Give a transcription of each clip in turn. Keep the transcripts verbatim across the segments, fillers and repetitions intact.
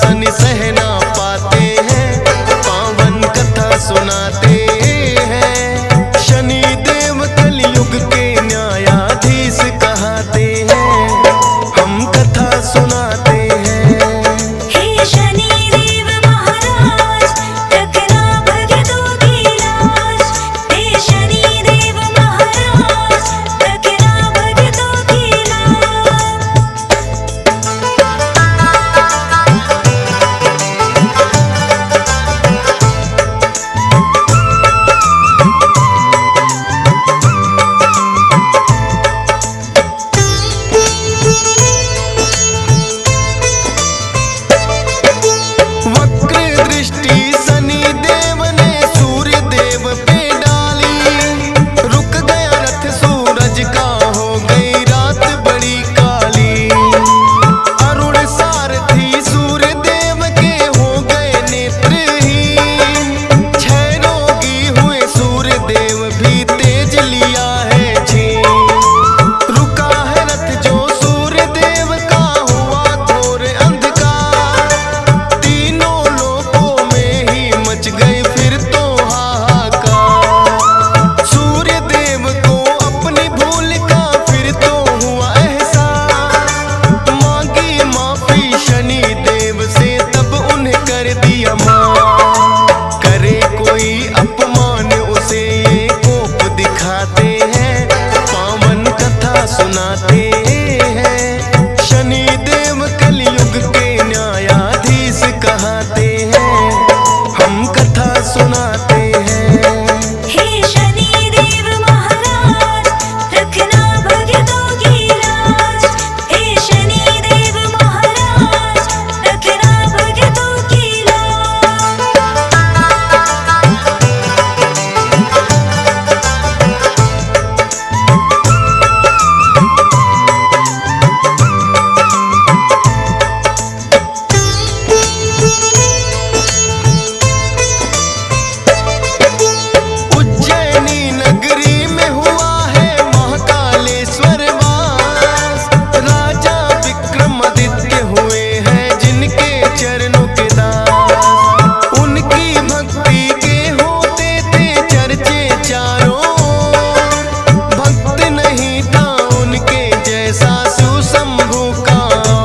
शासन सह ना पाते हैं, पावन कथा सुनाते हैं। शनि देव कलयुग के न्यायाधीश कहाते हैं, हम कथा सुनाते हैं। हे शनि देव महाराज रखना भक्तों की लाज, हे शनि देव महाराज रखना भक्तों की लाज। वक्र दृष्टि शनि देव ने सूर्य देव पे डाली, रुक गया रथ सूरज का, हो गई रात बड़ी काली। अरुण सारथी सूर्य देव के हो गए नेत्रहीन, छह रोगी हुए सूर्य देव भी तेज लिया है छीन। रुका है रथ जो सूर्य देव का, हुआ घोर अंधकार, तीनों लोकों में ही मच गई फिर तो हाहाकार। सूर्य देव को अपनी भूल का फिर तो हुआ एहसास, मांगी माफी शनि देव से तब उन्हें कर दिया माफ। करे कोई अपमान उसे ये कोप दिखाते हैं, पावन कथा सुनाते हैं। शनि देव कलयुग के न्यायाधीश कहाते हैं, हम कथा सुनाते हैं। हे शनि देव महाराज रखना भक्तों की लाज, हे शनि देव महाराज रखना भक्तों की लाज। उज्जैनी नगरी में हुआ है महाकालेश्वर वास, राजा विक्रमादित्य हुए हैं जिनके चरणों के दास। उनकी भक्ति के होते थे चर्चे चारों ओर, भक्त नहीं था उनके जैसा सुशंभु का।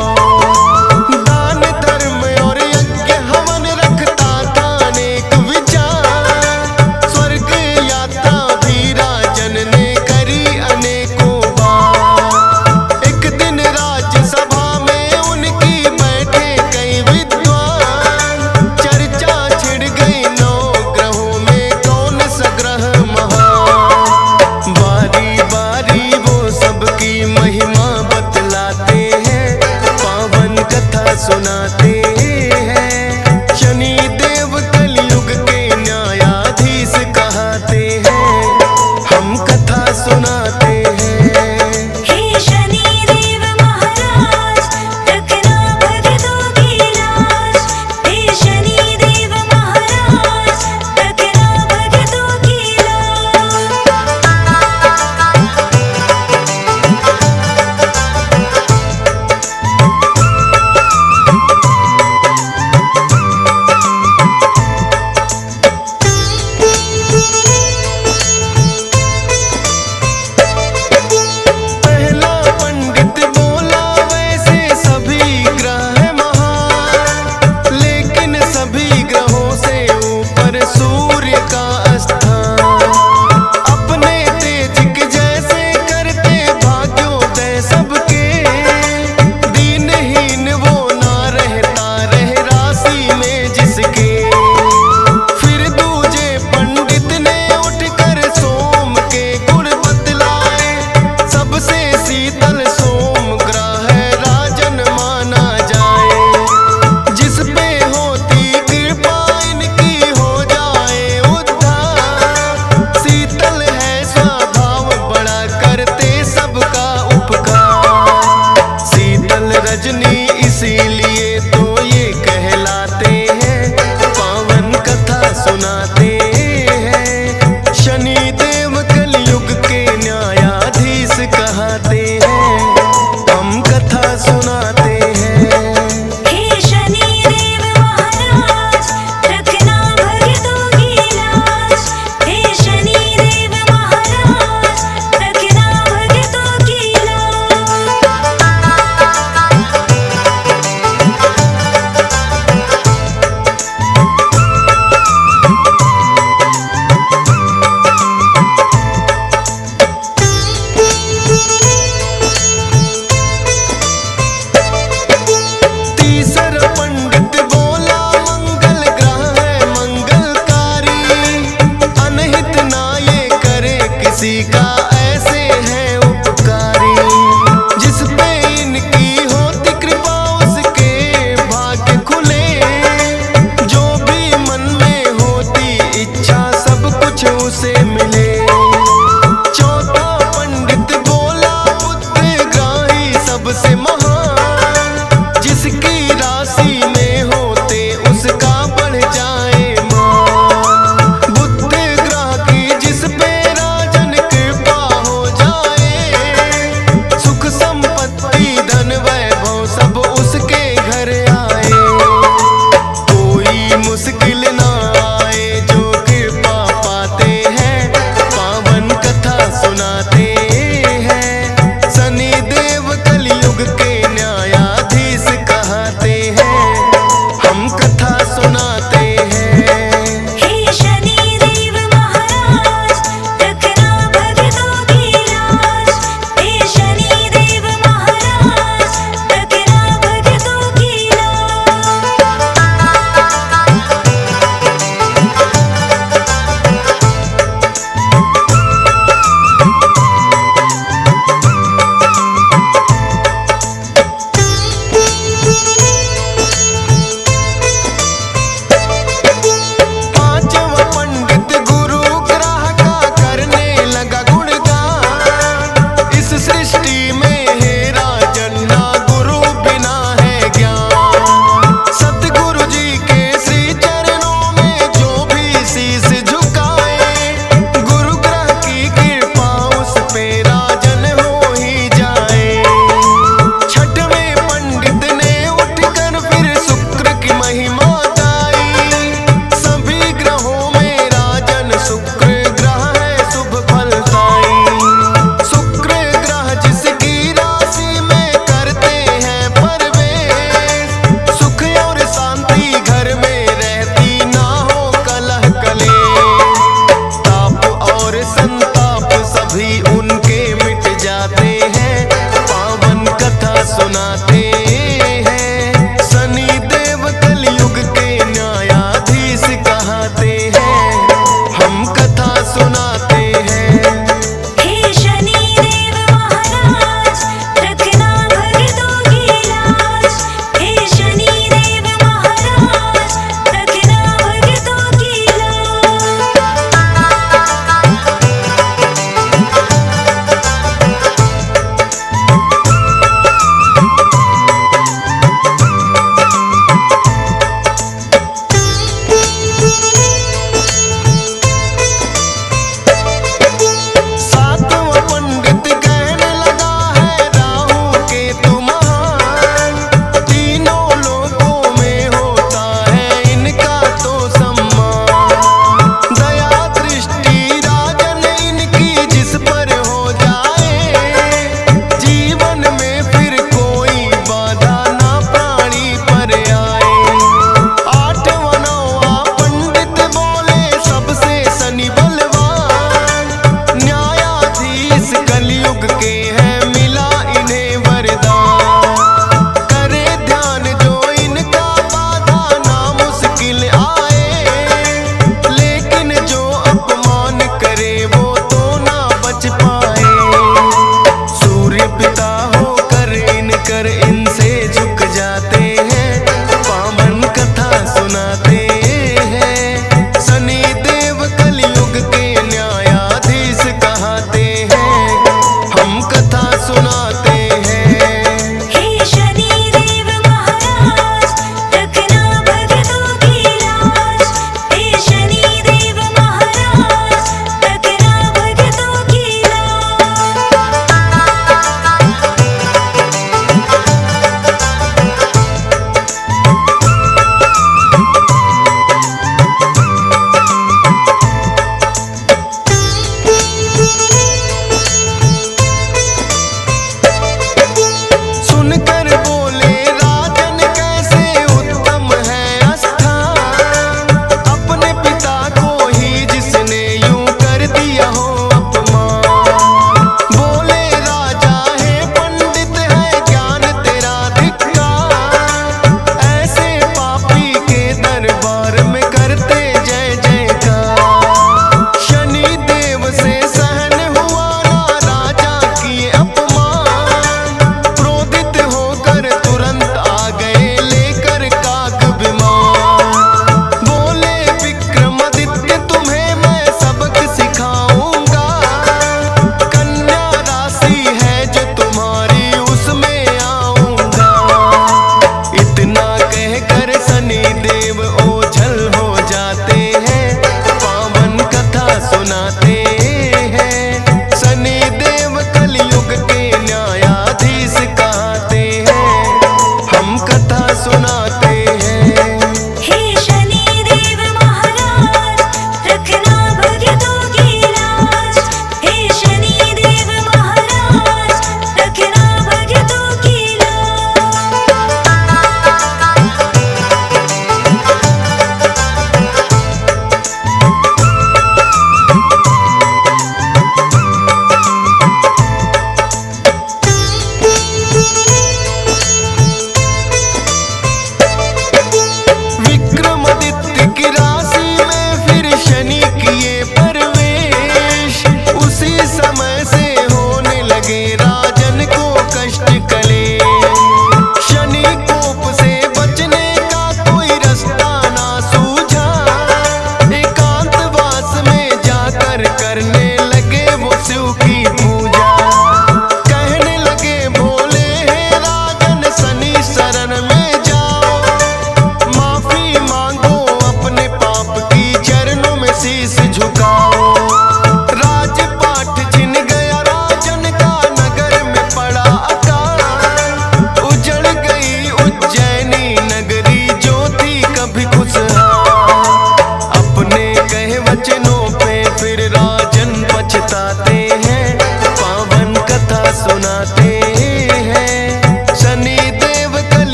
दान धर्म और यज्ञ हवन रखता था अनेक विचार, स्वर्ग यात्रा भी राजन ने करी अनेकों बार। एक दिन राज्यसभा में उनकी बैठे कई विद्वान, चर्चा छिड़ गई नौ ग्रहों में कौन सा ग्रह महान। बारी बारी वो सबकी महिमा बतलाते हैं, पावन कथा सुनाते हैं। शनि देव कलयुग के न्यायाधीश कहाते हैं, हम कथा सुनाते हैं। हे शनि देव महाराज रखना भक्तों की लाज, हे शनि देव महाराज रखना भक्तों की लाज।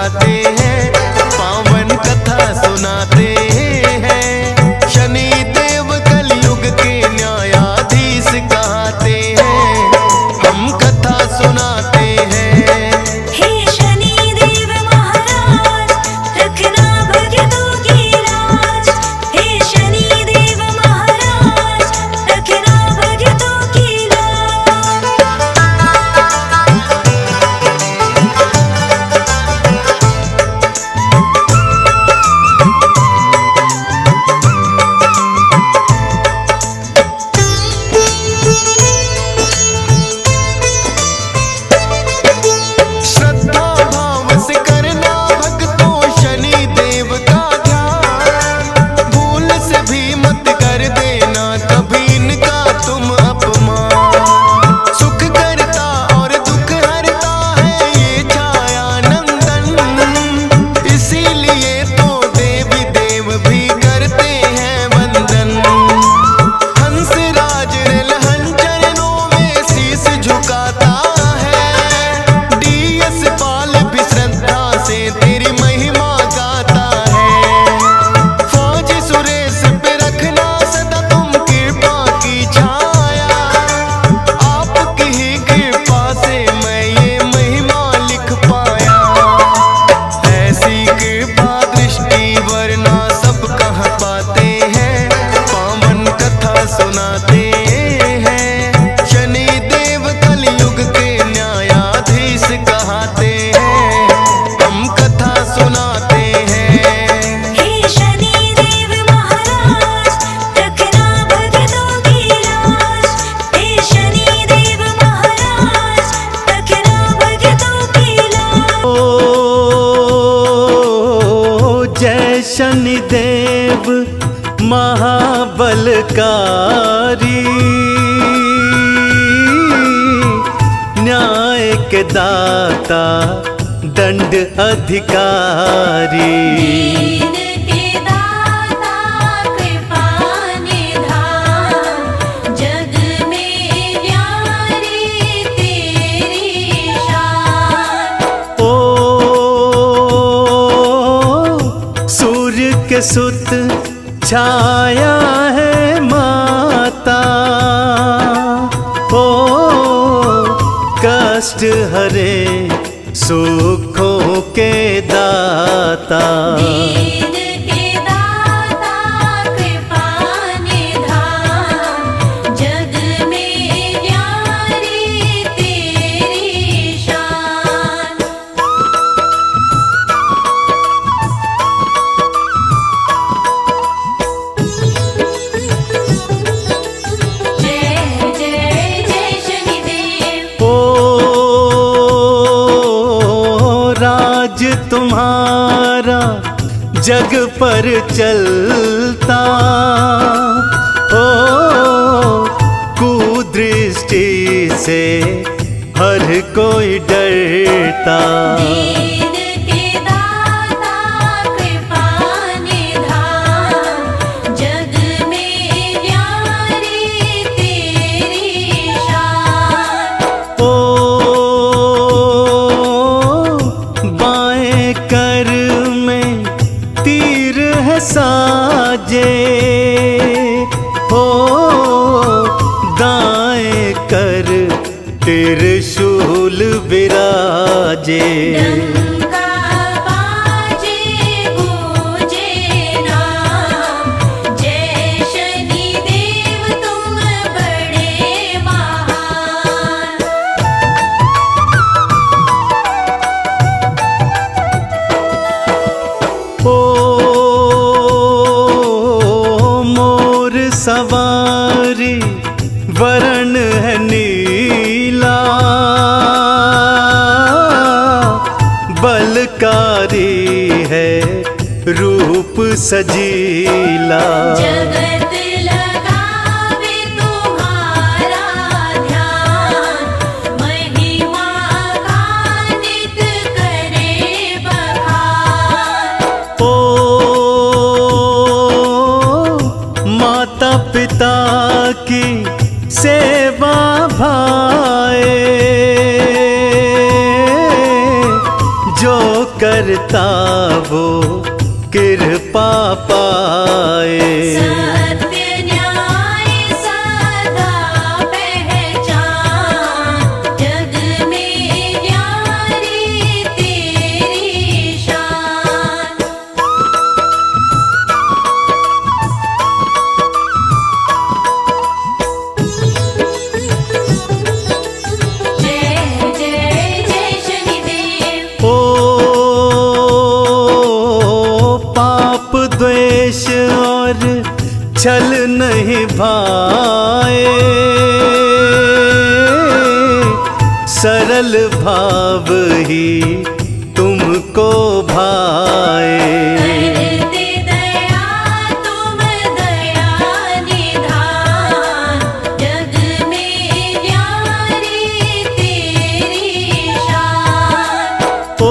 झुकाते हैं, पावन कथा सुनाते हैं। शनि देव कलयुग के न्यायाधीश कहते हैं, हम कथा सुनाते हैं। हे शनि देव महाराज, रखना भक्तों की लाज। हे शनि देव महाराज, रखना भक्तों की लाज। श्रद्धा भाव से करना भक्तों शनि देव का ध्यान, भूल से भी मत कर देना कभी इनका तुम अपमान। सुख करता और दुख हरता है ये छाया नंदन, इसीलिए तो देवी देव भी करते हैं वंदन। हंसराज रिलहन चरणों में शीश झुकाता है, डीएस पाल भी श्रद्धा से तेरी महिमा गाता है। फौज सुरेश पे रखना सदा तुम कृपा की छाया, आपकी ही कृपा से मैं ये महिमा लिख पाया। ऐसी कृपा दृष्टि वरना सब कहाँ पाते हैं, पावन कथा सुनाते हैं। शनि देव कलयुग के न्यायाधीश कहते हैं, हम कथा सुनाते हैं। हे शनि देव महाराज, रखना भक्तों की लाज। हे शनि देव महाराज, रखना भक्तों की लाज। ओ जय शनिदेव महाबलकारी, न्याय के दाता दंड अधिकारी। दीन के दाता कृपा निधान, जग में न्यारी तेरी शान। ओ सूर्य के सुत छाया है माता, ओ कष्ट हरे सुखों के दाता। दीन के दाता कृपा निधान, जग में न्यारी तेरी शान। जय जय जय शनिदेव। ओ राज तुम्हारा जग पर चलता, ओ कुदृष्टि से हर कोई डरता। दीन के दाता कृपा निधान, जग में न्यारी तेरी शान। ओ बाएं कर में तीर है साजे, ओ दाएं कर त्रिशूल विराजे। डंका बाजे गूंजे नाम, जय शनि देव तुम बड़े महान। ओ मोर सवारी वरण है नीला, बलकारी है रूप सजीला। जगत लगावे तुम्हारा ध्यान, महिमा का नित करे बखान। ओ माता पिता की सेवा भाए, जो कर करता वो कृपा पाए। सत्य न्याय सदा पहचान, जग में न्यारी तेरी शान। जय जय जय शनिदेव। ओ पाप द्वेष और छल नहीं भाए, सरल भाव ही तुमको भाए। करते दया तुम दया निधान, जग में न्यारी तेरी शान। ओ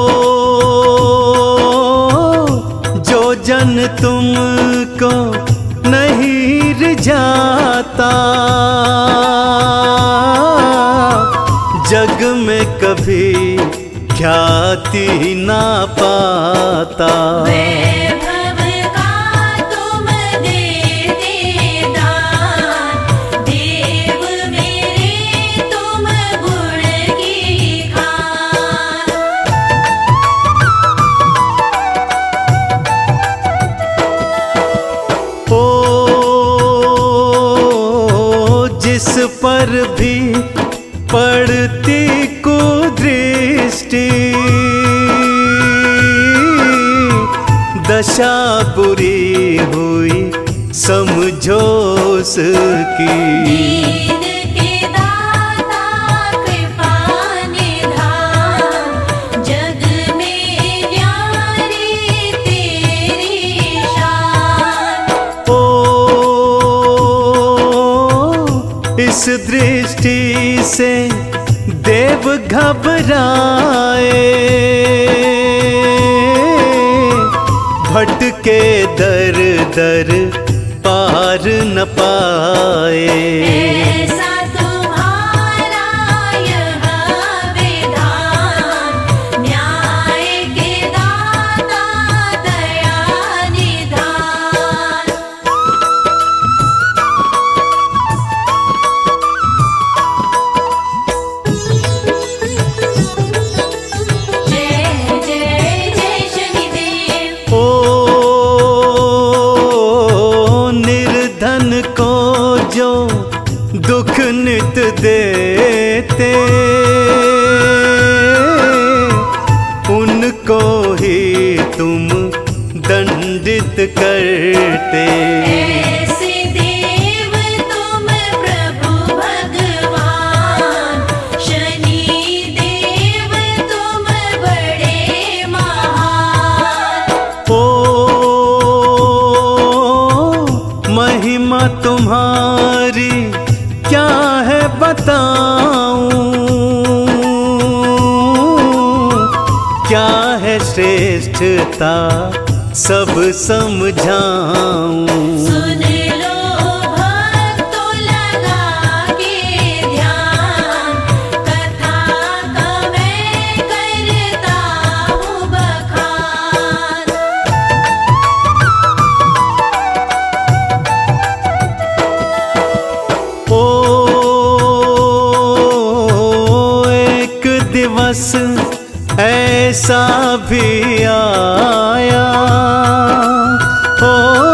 जो जन तुमको नहीं रिझाता, जग में कभी ख्याति ना पाता। वैभव का तुम देते दान, देव मेरे तुम गुण की खान। ओ जिस पर भी पड़ती कुदृष्टि, दशा बुरी हुई समझो उसकी। दीन के दाता कृपा निधान, जग में न्यारी तेरी शान। ओ इस दृष्टि से देव घबराए, भटके दर दर पार न पाए। ऐसा तुम्हारा यह विधान, न्याय के दाता दया निधान। जय जय जय शनिदेव। ओ निर्धन को जो दुख नित देते, उनको ही तुम दंडित करते। ऐसे देव तुम प्रभु भगवान, शनि देव तुम बड़े महान। ओ महिमा तुम्हारी क्या है बताऊं, क्या है श्रेष्ठता सब समझाऊं। सुन लो भक्तों लगा के ध्यान, कथा का मैं करता हूँ बखान। ओ एक दिवस ऐसा भी आया, ओ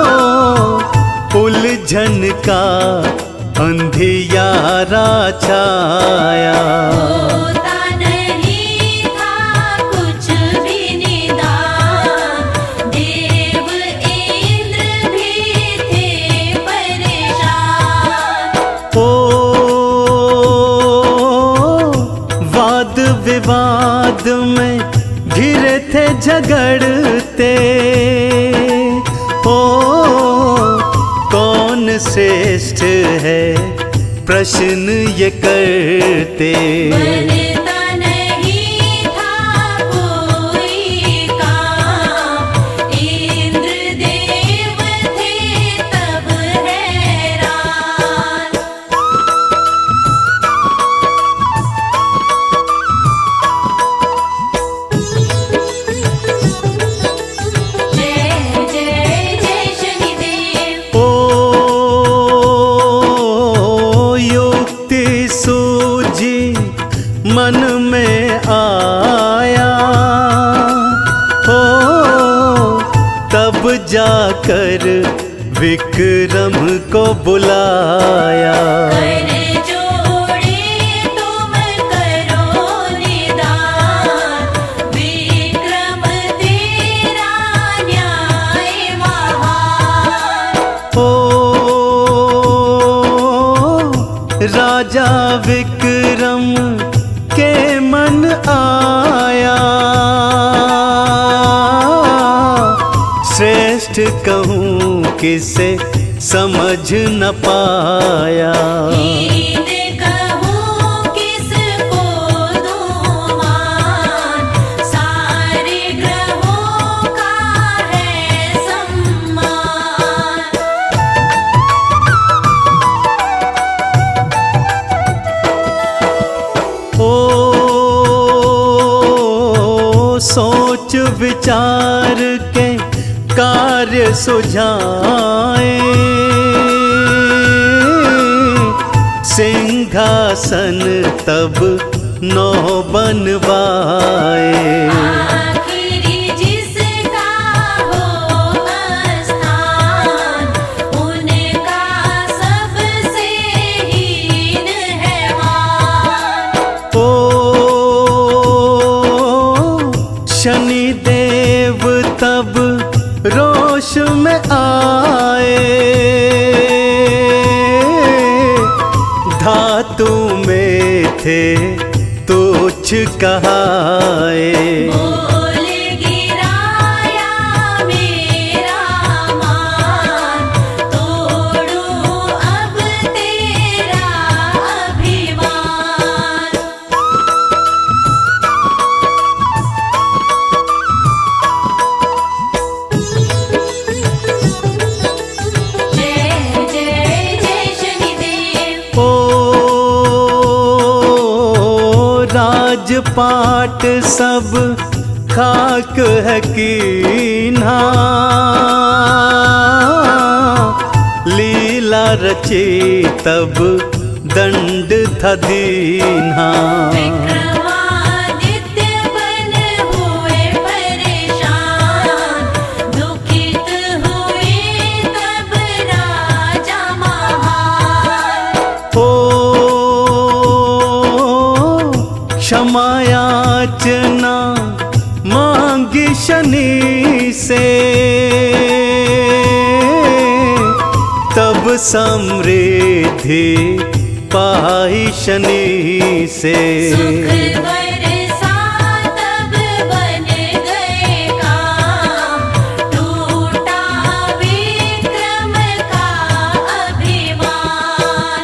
उलझन का अंधियारा छाया। होता नहीं था कुछ भी निदान, देव इंद्र भी थे परेशान। ओ वाद विवाद में घिरे थे झगड़ते, ओ कौन श्रेष्ठ है प्रश्न ये करते। बनता नहीं था कोई काम, इंद्र देव थे तब हैरान। जाकर विक्रम को बुलाया। कर जोड़े तुम करो निदान, विक्रम तेरा न्याय महान। ओ राजा विक्रम के मन आया, श्रेष्ठ कहूँ किसे समझ न पाया। हीन कहूँ किसको दूँ मान, सारे ग्रहों का है सम्मान। ओ सोच विचार के कार्य सुझाए, सिंहासन तब नौ बनवाए। आखिरी जिसका हो स्थान, उनका सबसे हीन है मान। ओ शनि देव तब रोष में आए, धातु में थे तुच्छ कहाए। बोल गिराया मेरा मान, तोड़ूं अब तेरा अभिमान। जय जय जय शनिदेव। ओ राजपाट सब खाक है कीन्हा, लीला रचे तब दंड था दीन्हा। विक्रमादित्य बन हुए परेशान, दुखित हुए तब राजा महान। ओ क्षमा याचना मांगी शनि से, तब समृद्धि पाई शनि से। सुख बरसा तब बन गए काम, टूटा विक्रम का अभिमान।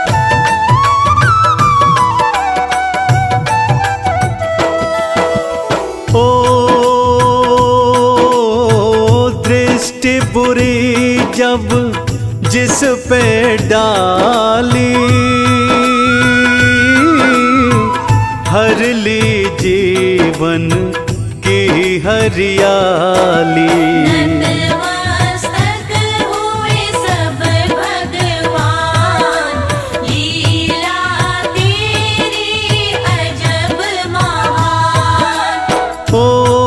ओ दृष्टि बुरी जब जिस पे डाली, हर ली जीवन की हरियाली। नतमस्तक हुए सब भगवान, लीला तेरी अजब महान। ओ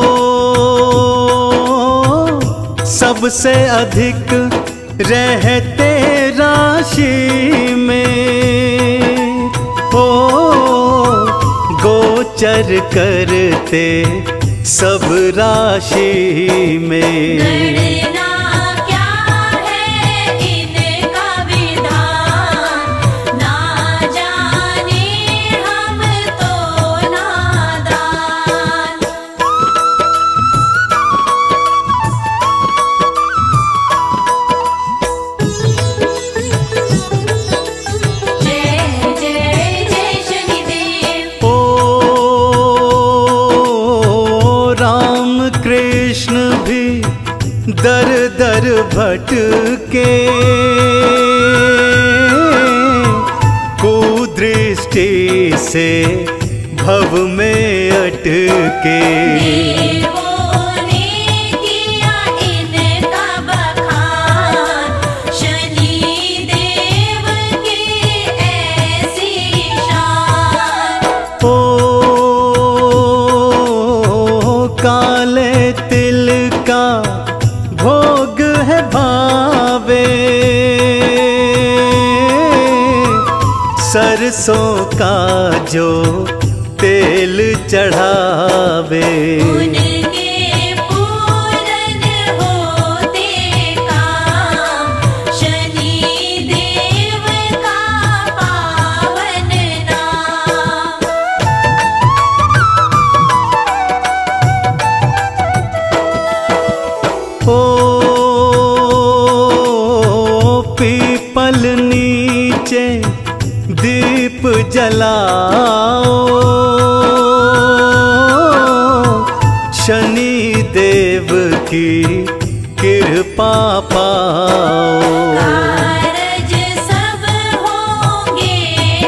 सबसे अधिक रहते राशि में, ओ गोचर करते सब राशि में। गणना क्या है इनका विधान, ना जाने हम तो नादान। जय जय जय शनिदेव। ओ राम कृष्ण भी दर दर भटके, कुदृष्टि से भव में अटके। देवों ने किया इनका बखान, शनि देव की ऐसी शान। ओ काले तिल का भोग सरसों का जो तेल चढ़ावे, उनके पूरन होते काम, शनि देव का पावन नाम। ओ पीपल नीचे दीप जलाओ, शनि देव की कृपा पाओ। कारज सब होंगे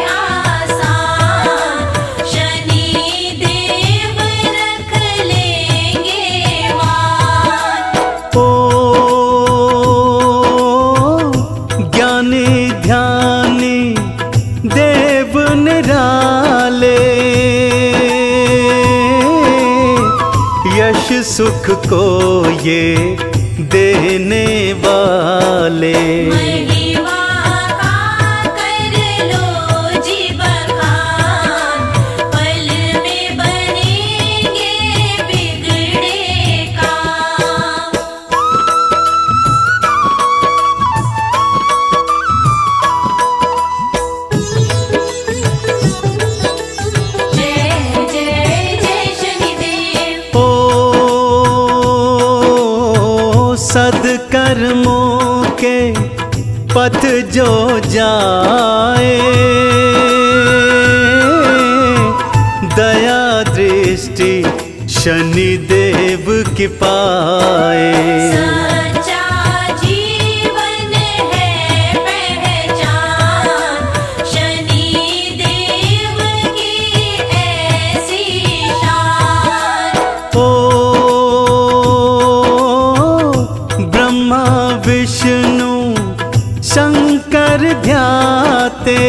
आसान, शनि देव रख लेंगे मान। ओ ज्ञानी ध्यानी देव निराले, यश सुख को ये देने वाले। महिमा का कर लो जी बखान, पल में बनेंगे बिगड़े काम। जय जय जय शनिदेव। ओ सद्कर्मों के पथ जो जाए, दया दृष्टि शनि देव की पाए। सच्चा जीवन है पहचान, शनि देव की ऐसी शान। ओ ब्रह्मा विष्णु शंकर ध्याते,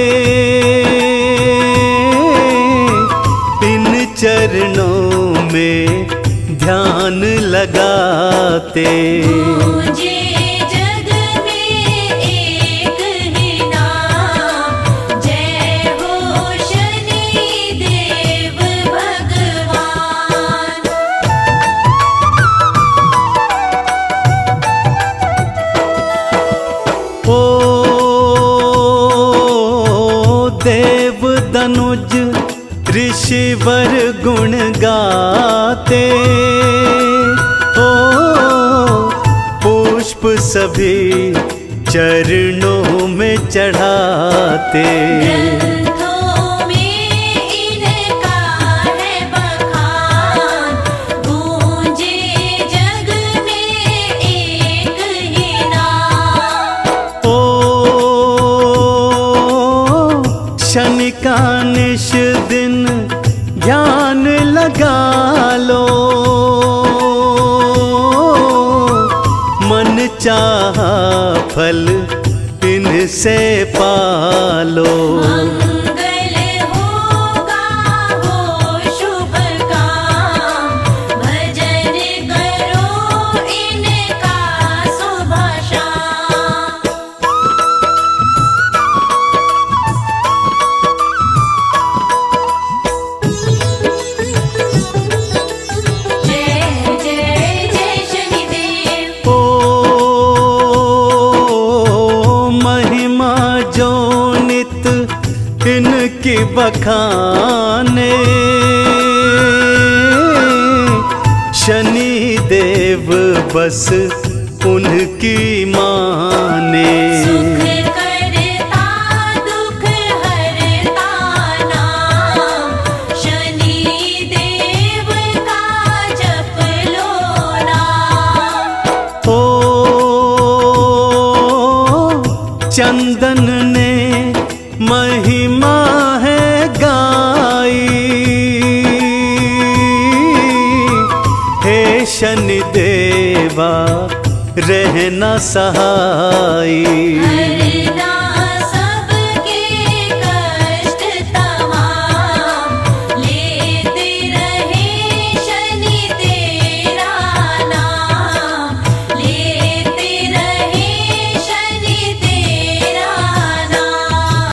इन चरणों में ध्यान लगाते। पूजे जग में एक ही नाम, जय हो शनि देव भगवान। ओ देव दनुज ऋषिवर गुण गाते, ओ पुष्प सभी चरणों में चढ़ाते। ग्रंथों में इनका है बखान, गूंजे जग में एक ही नाम। ओ शनि का निश दिन ध्यान लगा लो, मन चाहा फल इनसे पालो। मंगल होगा हो शुभ काम, भजन करो इनका सुबह शाम। जय जय जय शनिदेव। ओ महिमा जो नित इनकी बखाने, शनि देव बस उनकी माने। सुख करता दुख हरता नाम, शनि देव का जप लो नाम। ओ चंदन ने महिमा है गाई, हे शनि देवा रहना सहाई। हर